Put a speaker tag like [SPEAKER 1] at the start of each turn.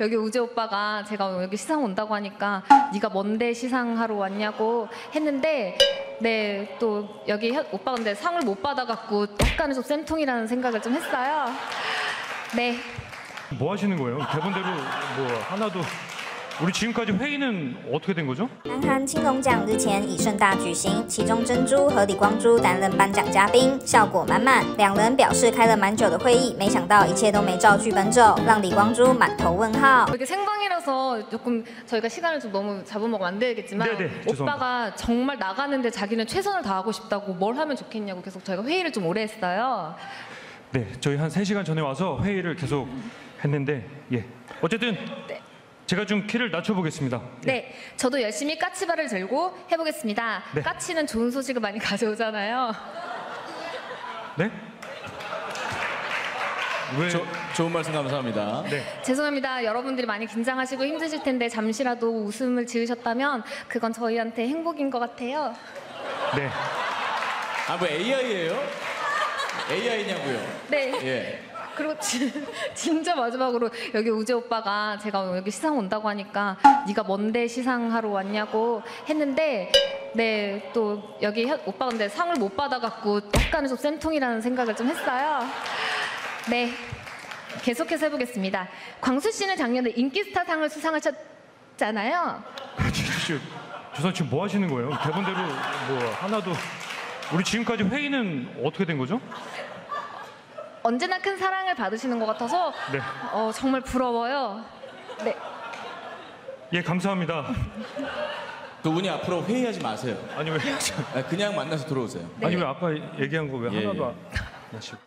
[SPEAKER 1] 여기 우재 오빠가 제가 여기 시상 온다고 하니까 네가 뭔데 시상하러 왔냐고 했는데 네, 또 여기 오빠 근데 상을 못 받아갖고 약간은 좀 쌤통이라는 생각을 좀 했어요. 네.
[SPEAKER 2] 뭐 하시는 거예요? 대본대로 뭐 하나도. 우리 지금까지 회의는 어떻게 된 거죠?
[SPEAKER 3] 南韩青龙奖日前以盛大举行，其中珍珠和李光洙担任颁奖嘉宾，效果满满。两人表示开了蛮久的会议，没想到一切都没照剧本走，让李光洙满头问号。
[SPEAKER 1] 이게 생방이라서 조금 저희가 시간을 좀 너무 잡아먹으면 안 되겠지만 오빠가 정말 나가는데 자기는 최선을 다하고 싶다고 뭘 하면 좋겠냐고 계속 저희가 회의를 좀 오래 했어요.
[SPEAKER 2] 네, 저희 한 3시간 전에 와서 회의를 계속 했는데 예. 어쨌든
[SPEAKER 1] 네.
[SPEAKER 2] 제가 좀 키를 낮춰보겠습니다.
[SPEAKER 1] 네, 저도 열심히 까치발을 들고 해보겠습니다.
[SPEAKER 2] 네.
[SPEAKER 1] 까치는 좋은 소식을 많이 가져오잖아요.
[SPEAKER 2] 네? 왜?
[SPEAKER 4] 좋은 말씀 감사합니다.
[SPEAKER 2] 네.
[SPEAKER 1] 죄송합니다. 여러분들이 많이 긴장하시고 힘드실 텐데 잠시라도 웃음을 지으셨다면 그건 저희한테 행복인 것 같아요.
[SPEAKER 2] 네.
[SPEAKER 4] 아, 뭐 AI예요? AI냐고요?
[SPEAKER 1] 네.
[SPEAKER 4] 예.
[SPEAKER 1] 그리고 진짜 마지막으로 여기 우재 오빠가 제가 여기 시상 온다고 하니까 네가 뭔데 시상하러 왔냐고 했는데 네, 또 여기 오빠 근데 상을 못 받아갖고 약간은 좀 쌤통이라는 생각을 좀 했어요. 네, 계속해서 해보겠습니다. 광수 씨는 작년에 인기스타상을 수상하셨잖아요.
[SPEAKER 2] 저 지금 뭐 하시는 거예요? 대본대로 뭐 하나도. 우리 지금까지 회의는 어떻게 된 거죠?
[SPEAKER 1] 언제나 큰 사랑을 받으시는 것 같아서
[SPEAKER 2] 네.
[SPEAKER 1] 정말 부러워요. 네.
[SPEAKER 2] 예, 감사합니다.
[SPEAKER 4] 두 분이 앞으로 회의하지 마세요.
[SPEAKER 2] 아니 왜?
[SPEAKER 4] 그냥 만나서 들어오세요.
[SPEAKER 1] 네.
[SPEAKER 2] 아니 왜 아까 얘기한 거 왜
[SPEAKER 4] 예,
[SPEAKER 2] 하나도
[SPEAKER 4] 예.
[SPEAKER 2] 안 하시고?